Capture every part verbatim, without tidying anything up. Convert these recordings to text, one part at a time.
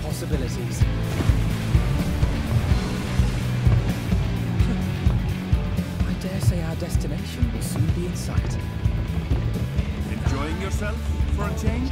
possibilities. I dare say our destination will soon be in sight. Enjoying yourself for a change?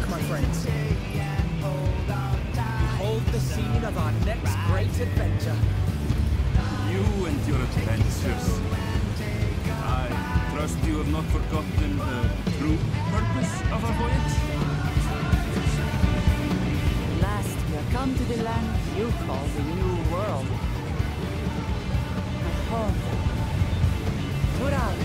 luck, my friends. Behold the scene of our next great adventure. You and your adventures. I trust you have not forgotten the true purpose of our voyage? At last we have come to the land you call the New World. My home. Tural.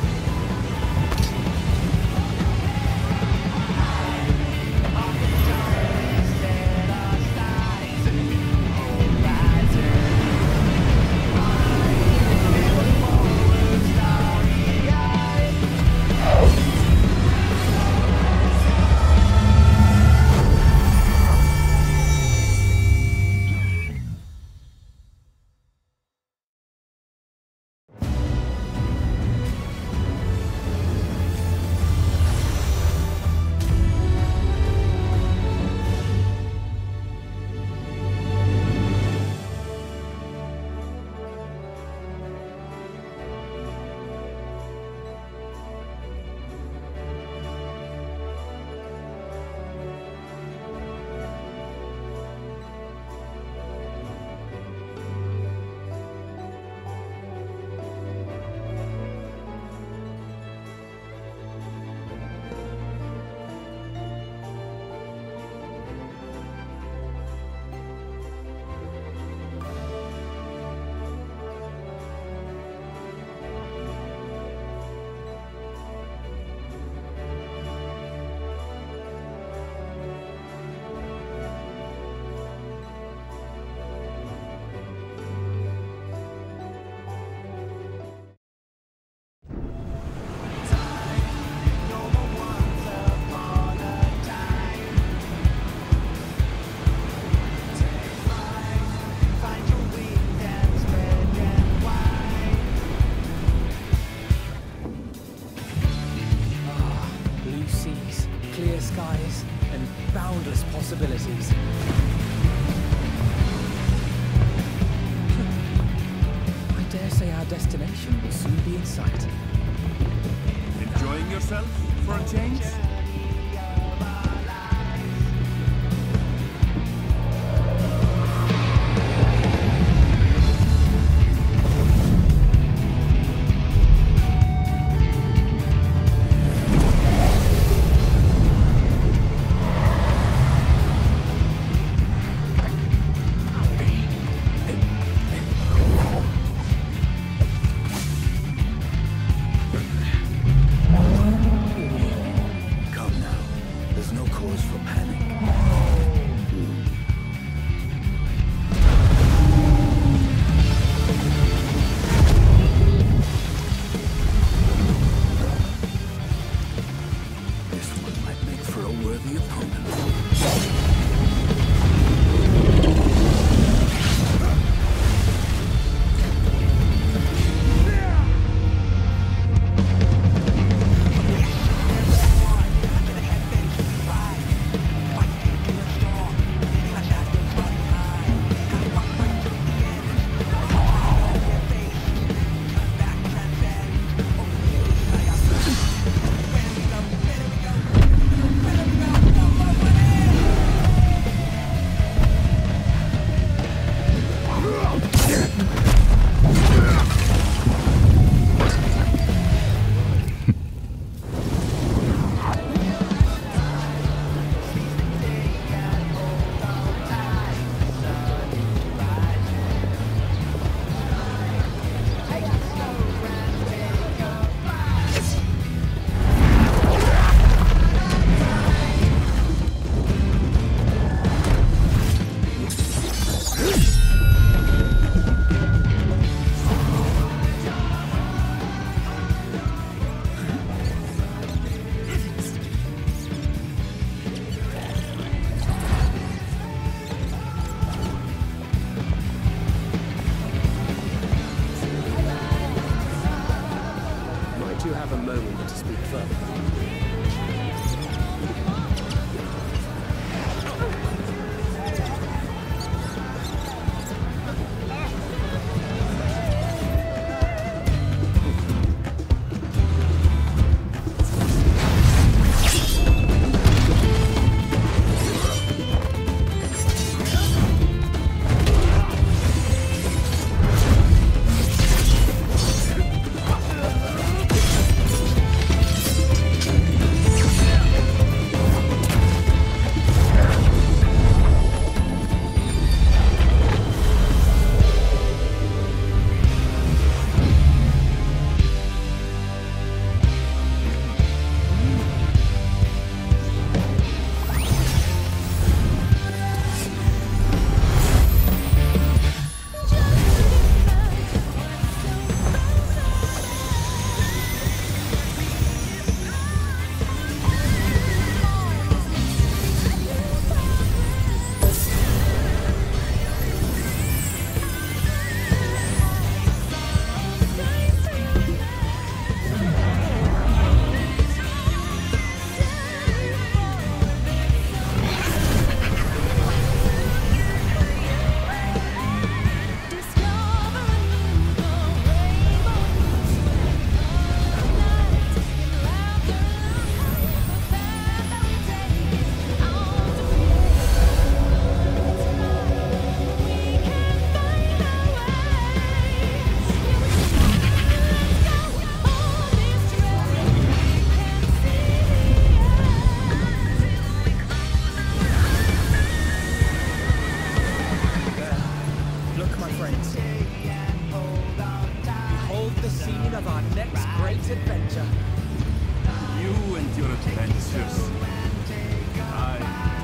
Skies and boundless possibilities. I dare say our destination will soon be in sight. Enjoying yourself for a change?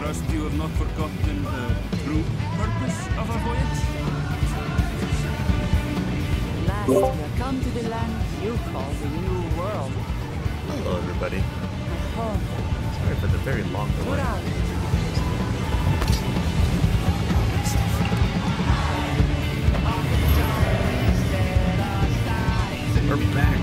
trust you have not forgotten the true purpose of our voyage? At last we have come to the land you call the New World. Hello, everybody. My home. Sorry for the very long Put delay. out. We're back.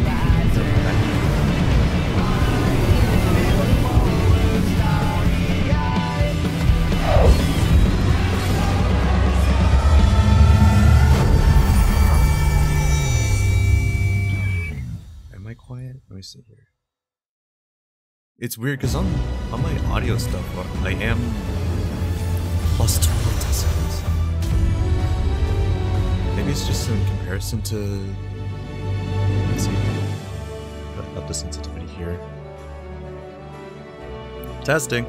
Am I quiet? Let me see here. It's weird because on on my audio stuff, I am plus twelve decibels. Maybe it's just in comparison to. Let's see. Up the sensitivity here. Testing.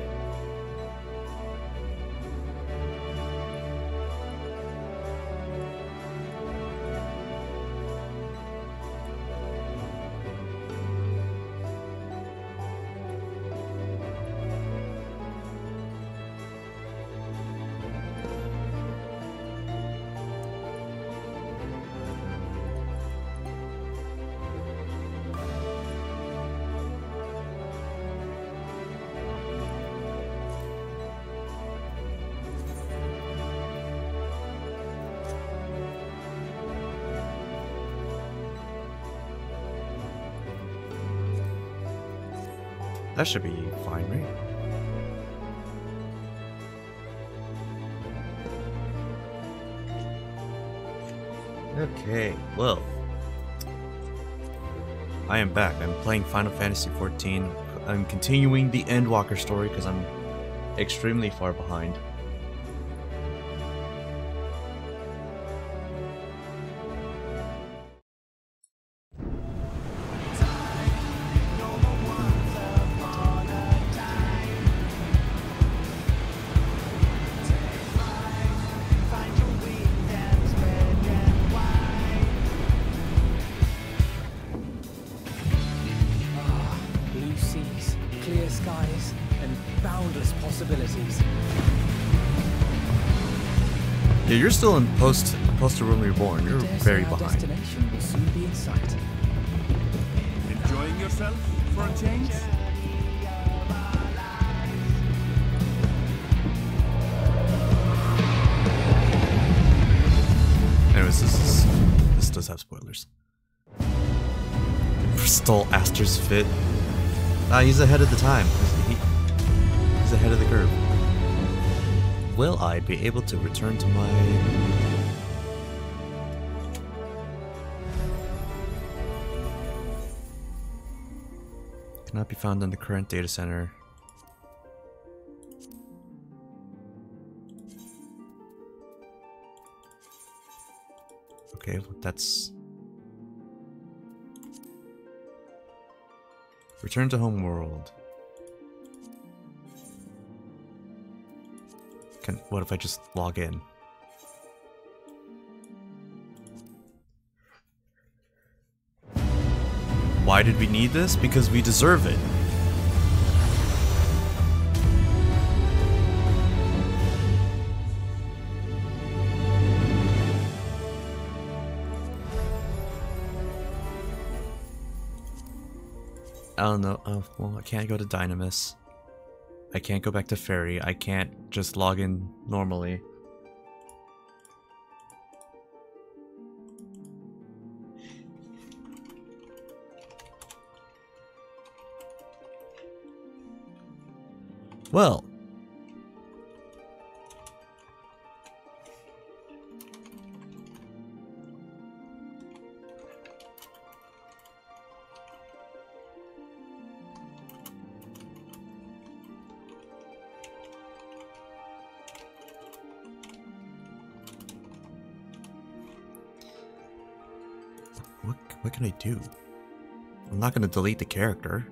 That should be fine, right? Okay, well. I am back. I'm playing Final Fantasy fourteen. I'm continuing the Endwalker story because I'm extremely far behind. Blue seas, clear skies, and boundless possibilities. Yeah, you're still in post post Realm Reborn. You're I dare say very our behind. destination will soon be in sight. Enjoying yourself for a change? Anyways, this is this does have spoilers. Stole Aster's fit. Ah, he's ahead of the time. He's, he, he's ahead of the curve. Will I be able to return to my... Cannot be found in the current data center. Okay, well, that's... Return to home world. Can, what if I just log in? Why did we need this? Because we deserve it. I don't know. Oh, well, I can't go to Dynamis. I can't go back to Ferry. I can't just log in normally. Well. What, what can I do? I'm not going to delete the character.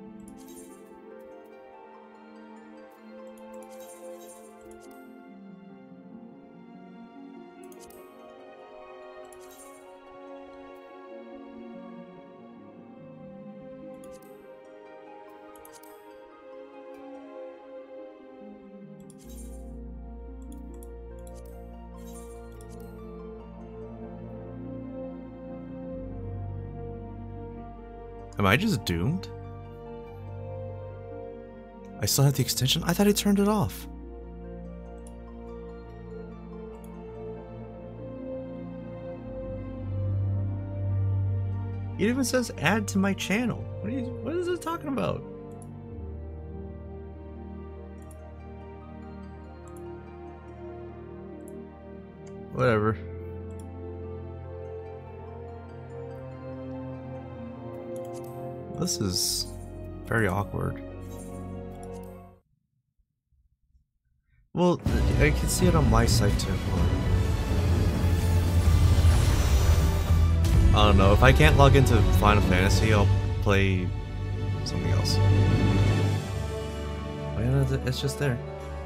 Am I just doomed? I still have the extension? I thought I turned it off. It even says add to my channel. What, are you, what is it talking about? Whatever. This is very awkward. Well, I can see it on my side too. I don't know. If I can't log into Final Fantasy, I'll play something else. Oh, yeah, it's just there.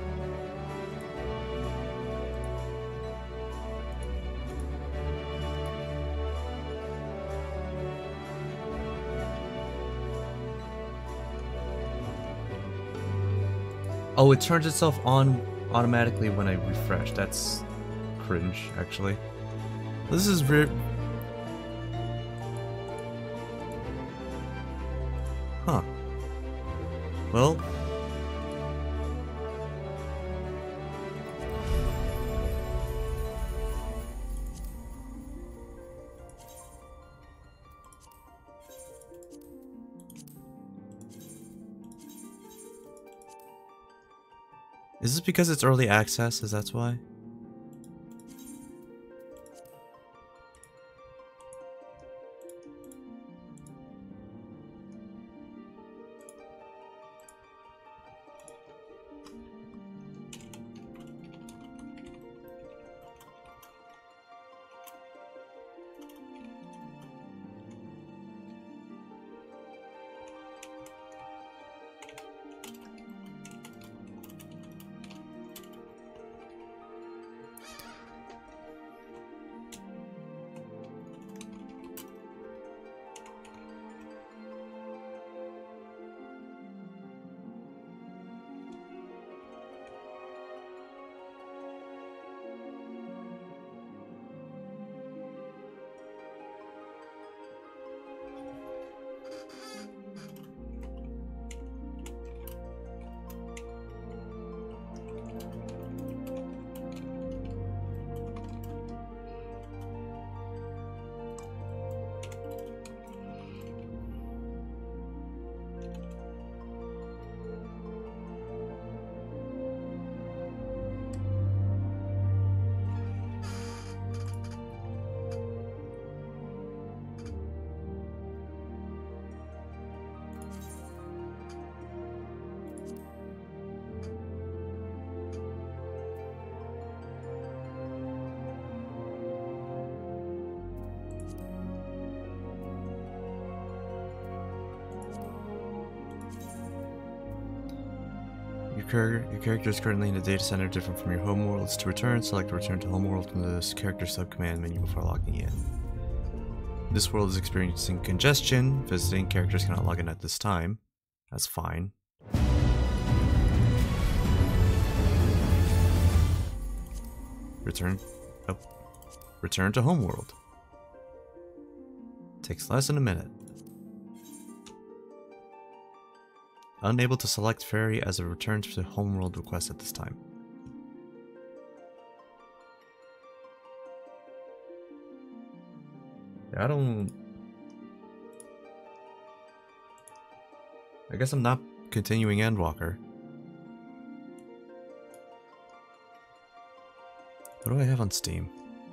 Oh, it turns itself on automatically when I refresh. That's cringe, actually. This is weird. Huh. Well. Is this because it's early access? Is that why? Your character is currently in a data center different from your home world. To return, select Return to Home World from the character sub-command menu before logging in. This world is experiencing congestion. Visiting characters cannot log in at this time. That's fine. Return... Oh. Return to Home World. Takes less than a minute. Unable to select ferry as a return to homeworld request at this time. Yeah, I don't... I guess I'm not continuing Endwalker. What do I have on Steam?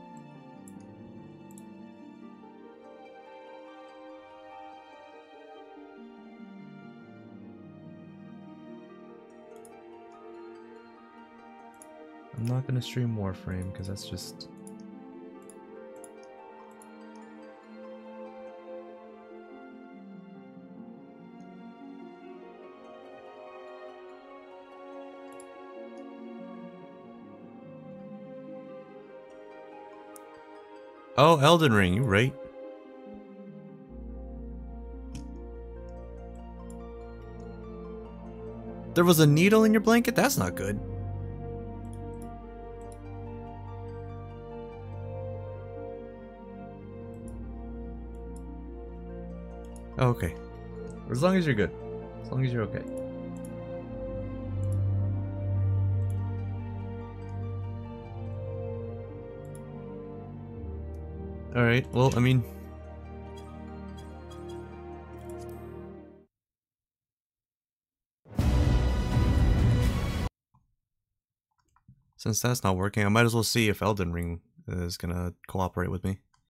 I'm not gonna stream Warframe because that's just... Oh, Elden Ring, you right. There was a needle in your blanket? That's not good. Okay. As long as you're good. As long as you're okay. Alright, well, I mean... Since that's not working, I might as well see if Elden Ring is gonna cooperate with me.